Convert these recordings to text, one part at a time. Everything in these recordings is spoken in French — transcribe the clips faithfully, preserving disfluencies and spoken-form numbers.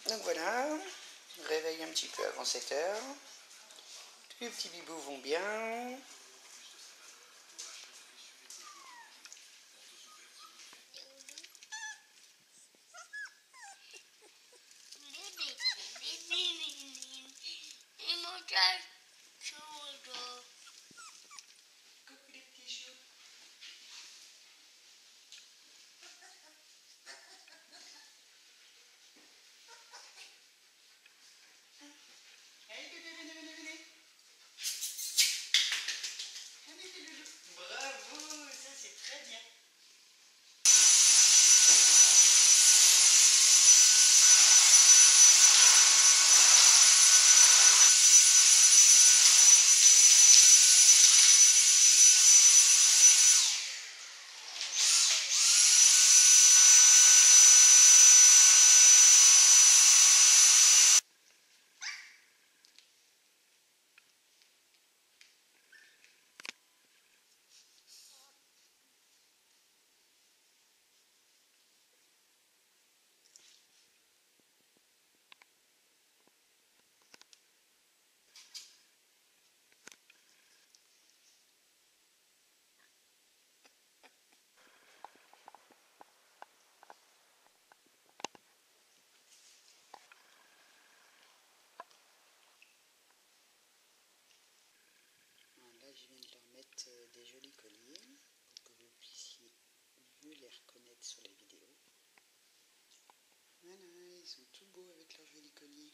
Donc voilà, réveille un petit peu avant sept heures. Tous les petits bibous vont bien. Coucou les petits choux. Allez bébé, venez, venez, venez. Allez les loulous. Bravo, ça c'est très bien. Là, je viens de leur mettre des jolis colliers pour que vous puissiez mieux les reconnaître sur les vidéos. Voilà, ils sont tout beaux avec leurs jolis colliers.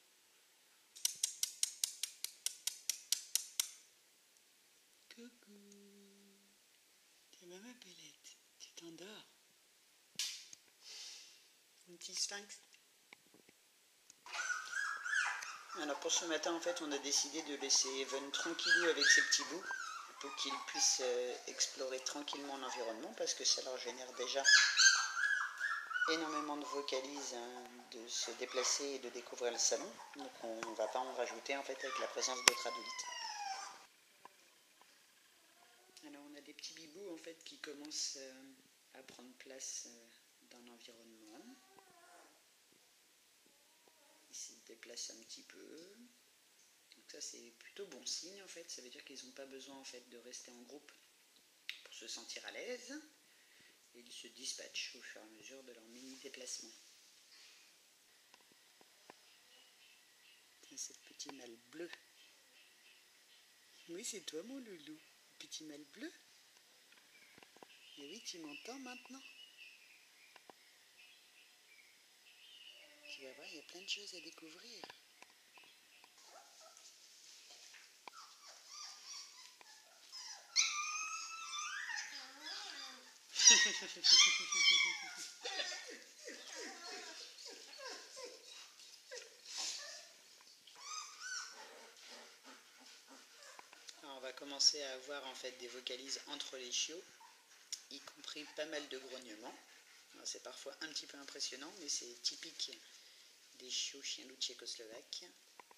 Coucou. T'es ma belette, tu t'endors. Un petit sphinx. Alors pour ce matin, en fait, on a décidé de laisser Evan tranquillou avec ses petits bouts pour qu'il puisse euh, explorer tranquillement l'environnement parce que ça leur génère déjà énormément de vocalises, hein, de se déplacer et de découvrir le salon. Donc on ne va pas en rajouter en fait avec la présence d'autres adultes. Alors on a des petits bibous en fait qui commencent euh, à prendre place euh, dans l'environnement. Ils se déplacent un petit peu. Donc ça c'est plutôt bon signe en fait, ça veut dire qu'ils n'ont pas besoin en fait de rester en groupe pour se sentir à l'aise. Et ils se dispatchent au fur et à mesure de leur mini déplacement. Et ce petit mâle bleu. Oui, c'est toi mon loulou, petit mâle bleu. Et oui, tu m'entends maintenant? Tu vas voir, il y a plein de choses à découvrir. Alors, on va commencer à avoir en fait des vocalises entre les chiots, y compris pas mal de grognements. C'est parfois un petit peu impressionnant, mais c'est typique des chiots chiens loups tchécoslovaques.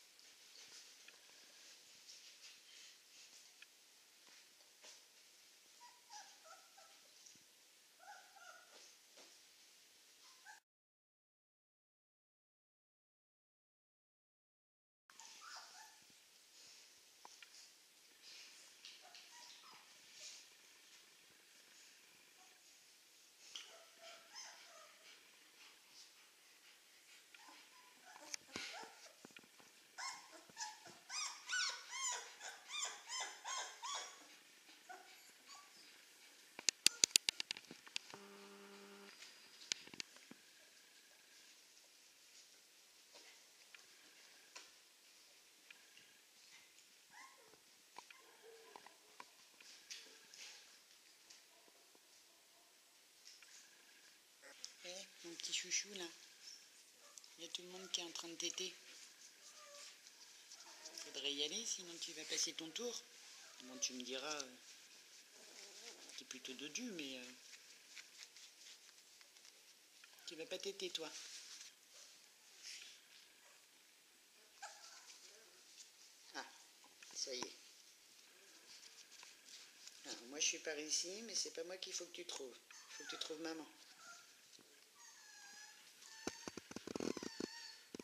Eh, hey, mon petit chouchou là, il y a tout le monde qui est en train de téter. Faudrait y aller, sinon tu vas passer ton tour. Bon, tu me diras, euh, t'es plutôt dodu, mais euh, tu vas pas téter toi. Ah, ça y est. Alors, moi je suis par ici, mais c'est pas moi qu'il faut que tu trouves. Il faut que tu trouves maman.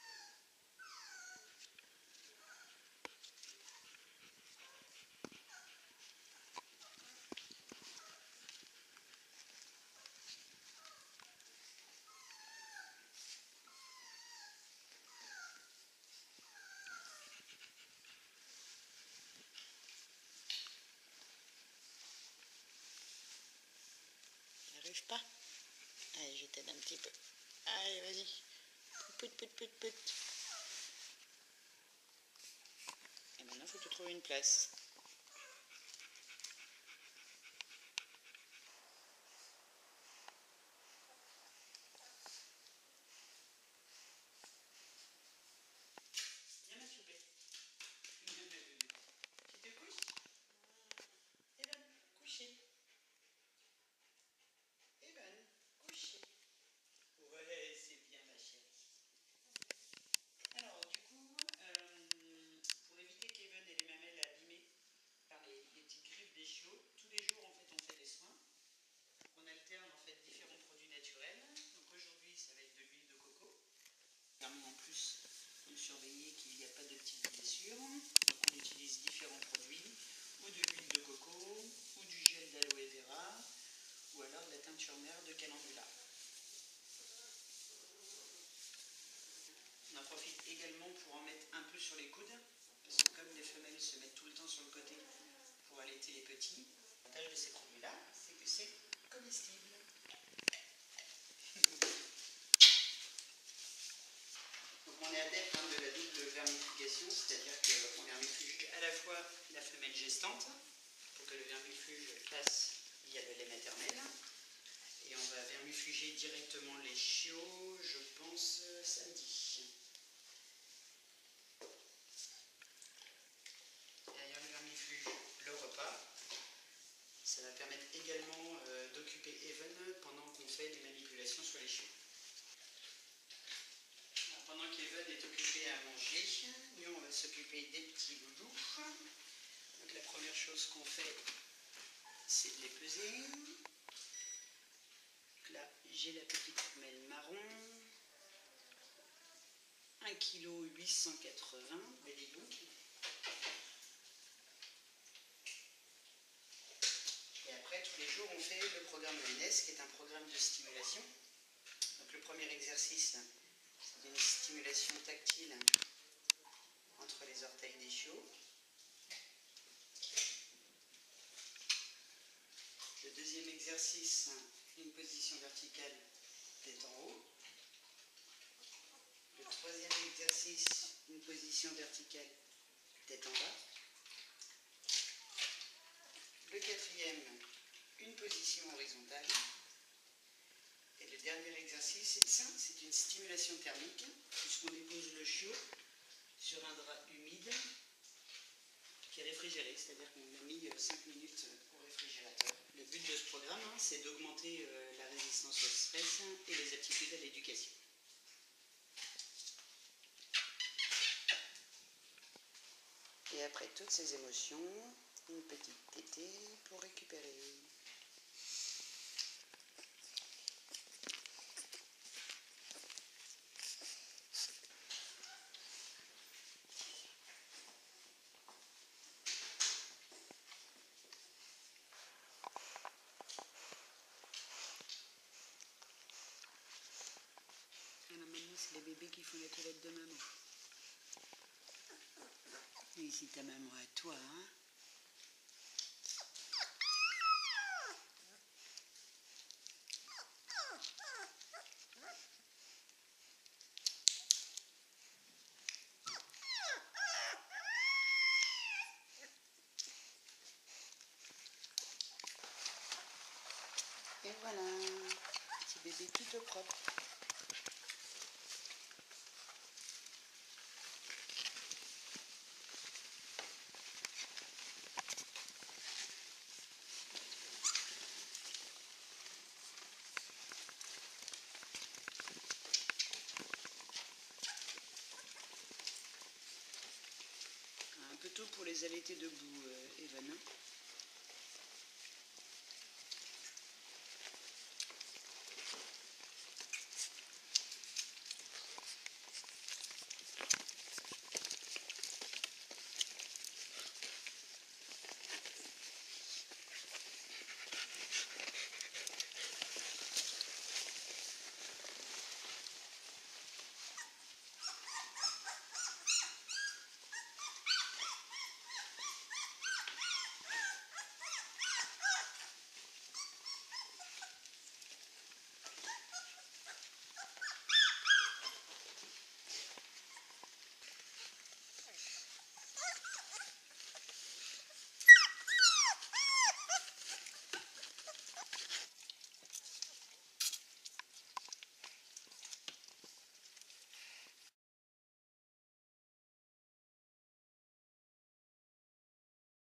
T'arrives pas? Allez, je t'aide un petit peu. Allez, vas-y. Put, put, put, put. Et maintenant, il faut te trouver une place. Viens, ma choupée. Tu te couches? Eh ben, coucher. Eh ben, coucher. Ouais, c'est bien, ma chérie. Alors, du coup, euh, pour éviter qu'Even ait les mamelles abîmées par les, les petites griffes des chiots, tous les jours, en fait, on fait des soins. On alterne, en fait, différents produits naturels. Donc, aujourd'hui, ça va être de l'huile de coco. Permet en plus de surveiller qu'il n'y a pas de petites blessures. Donc, on utilise différents produits, ou de l'huile de coco, ou du gel d'aloe vera, ou alors de la teinture mère de calendula. On en profite également pour en mettre un peu sur les coudes, parce que comme les femelles se mettent tout le temps sur le côté pour allaiter les petits, l'avantage de ces produits-là, c'est que c'est comestible. Donc on est adepte hein, de la double vermifuge, c'est-à-dire qu'on vermifuge à la fois la femelle gestante, pour que le vermifuge passe via le lait maternel, et on va vermifuger directement les chiots, je pense, samedi. Derrière le vermifuge, le repas. Ça va permettre également euh, d'occuper Even pendant qu'on fait les manipulations sur les chiots. Alors, pendant qu'Even est occupé à manger, nous on va s'occuper des petits loulous. Donc la première chose qu'on fait, c'est de les peser. Donc là, j'ai la petite femelle marron. un kilo huit cent quatre-vingts, belly look. Et après, tous les jours, on fait le programme E N S, qui est un programme de stimulation. Donc le premier exercice, c'est une stimulation tactile entre les orteils des chiots. Le deuxième exercice, une position verticale tête en haut. Le troisième exercice, une position verticale tête en bas. Le quatrième, une position horizontale. Et le dernier exercice, c'est ça, c'est une stimulation thermique, puisqu'on dépose le chiot sur un drap humide qui est réfrigéré, c'est-à-dire qu'on l'a mis cinq minutes au réfrigérateur. Le but de ce programme, hein, c'est d'augmenter euh, la résistance au stress et les aptitudes à l'éducation. Et après toutes ces émotions, une petite tétée pour récupérer. Alors maintenant, c'est les bébés qui font la toilette de maman. Et ici ta maman à toi, hein. Et voilà, petit bébé tout au propre. Un peu tôt pour les allaiter debout, euh, Evan.